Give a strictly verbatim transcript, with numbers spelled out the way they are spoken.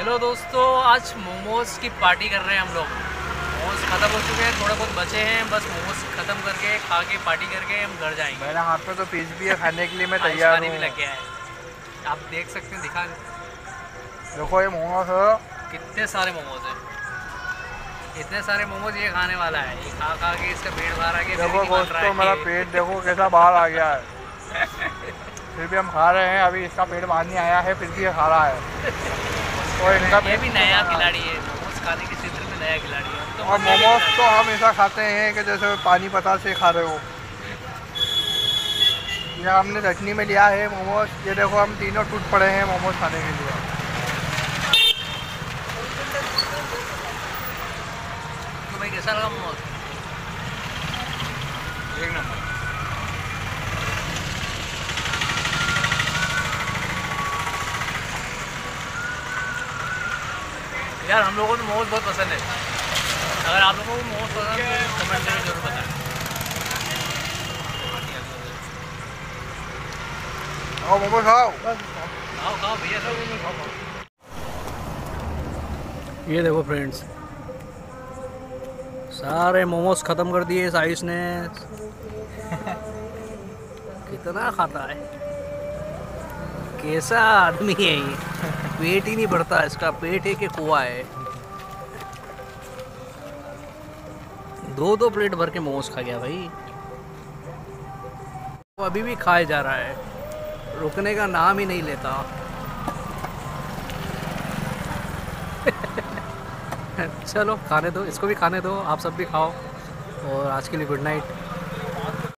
Hello दोस्तों, आज मोमोज की पार्टी कर रहे हैं हम लोग। मोमोज ख़त्म हो चुके हैं, थोड़े बहुत बचे हैं, बस मोमोज ख़त्म करके खा के पार्टी करके हम घर जाएंगे। मेरे हाथ में तो पीस भी है, खाने के लिए मैं तैयार हूँ। भी लग गया है, आप देख सकते हैं। दिखा देखो ये मोमोज है, कितने सारे मोमोज हैं। इतने सारे मोमोज ये खाने वाला है। ये खा खा के इसका पेट बाहर आ गया। देखो दोस्तों मेरा पेट देखो कैसा बाहर आ गया है। फिर भी हम खा रहे हैं। अभी इसका पेट बाहर नहीं आया है, फिर भी ये खा रहा है। और इनका ये भी नया खिलाड़ी है, मोमोज खाने के क्षेत्र में नया खिलाड़ी है। तो और मोमोज तो हम ऐसा खाते हैं कि जैसे पानी पता से खा रहे हो। ये हमने चटनी में लिया है मोमोज। ये देखो हम तीनों टूट पड़े हैं मोमोज खाने के लिए। तो भाई कैसा लगा मोमोज? एक नंबर। यार हम लोगों को तो मोमोज बहुत पसंद है। अगर आप लोगों को मोमोज पसंद है तो कमेंट करके जरूर बताएं। आओ मोमोज खाओ। खाओ खाओ भैया, सब खाओ खाओ। ये देखो फ्रेंड्स, सारे मोमोज ख़त्म कर दिए साइस ने। कितना खाता है, कैसा आदमी है ये। पेट ही नहीं भरता इसका, पेट है कि कुआ है। दो दो प्लेट भर के मोमोज खा गया भाई। वो अभी भी खाए जा रहा है, रुकने का नाम ही नहीं लेता। चलो खाने दो, इसको भी खाने दो, आप सब भी खाओ। और आज के लिए गुड नाइट।